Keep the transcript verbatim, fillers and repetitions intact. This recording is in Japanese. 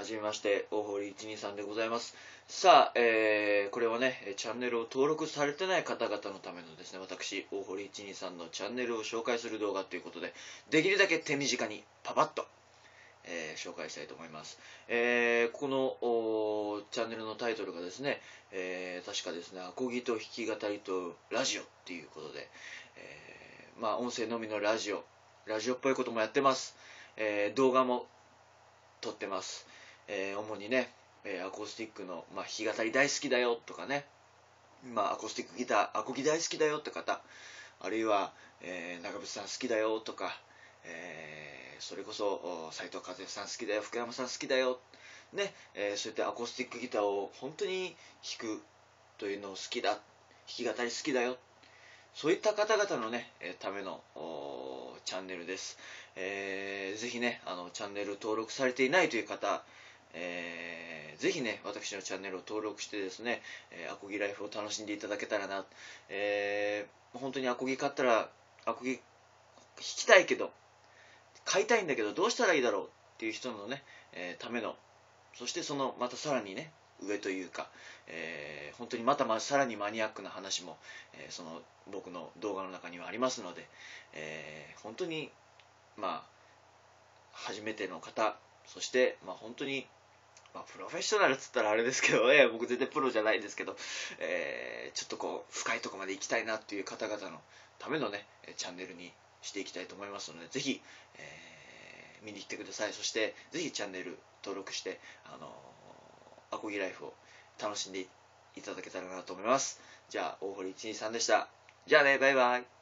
じめまして、大堀いちにさんでございます。さあ、えー、これはね、チャンネルを登録されてない方々のためのですね、私、大堀いちにさんのチャンネルを紹介する動画ということで、できるだけ手短にパパッと、えー紹介したいと思います。えー、このチャンネルのタイトルがですね、えー、確かですね、アコギと弾き語りとラジオっていうことで、えー、まあ、音声のみのラジオ、ラジオっぽいこともやってます。えー、動画も撮ってます。えー、主にね、えー、アコースティックの、まあ、弾き語り大好きだよとかね、まあ、アコースティックギター、アコギ大好きだよって方、あるいは、えー、長渕さん好きだよとか、えー、それこそ斉藤和義さん好きだよ、福山さん好きだよ、ね、えー、そういったアコースティックギターを本当に弾くというのを好きだ、弾き語り好きだよ、そういった方々のね、えー、ためのチャンネルです。えー、ぜひね、あの、チャンネル登録されていないという方、えー、ぜひね、私のチャンネルを登録してですね、えー、アコギライフを楽しんでいただけたらな、えー、本当にアコギ買ったら、アコギ弾きたいけど、買いたいんだけど、どうしたらいいだろうっていう人のね、えー、ための、そしてその、またさらにね、上というか、えー、本当にまたまあさらにマニアックな話も、えー、その僕の動画の中にはありますので、えー、本当にまあ初めての方、そしてまあ本当に、まあ、プロフェッショナルっつったらあれですけどね、僕全然プロじゃないですけど、えー、ちょっとこう深いところまで行きたいなっていう方々のためのねチャンネルにしていきたいと思いますので、ぜひ、えー、見に来てください。そしてぜひチャンネル登録して、あのー、アコギライフを楽しんでいただけたらなと思います。じゃあ大堀いちにさんでした。じゃあね、バイバイ。